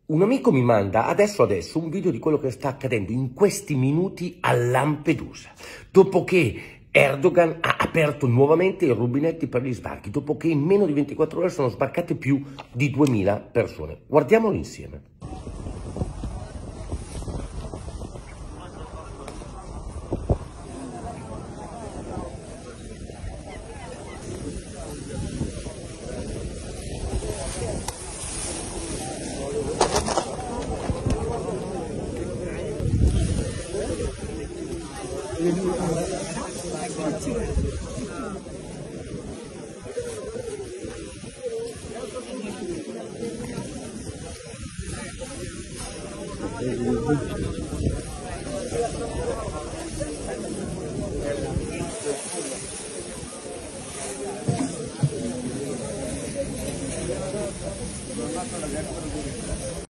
Un amico mi manda adesso un video di quello che sta accadendo in questi minuti a Lampedusa, dopo che Erdogan ha aperto nuovamente i rubinetti per gli sbarchi, dopo che in meno di 24 ore sono sbarcate più di 2000 persone. Guardiamolo insieme.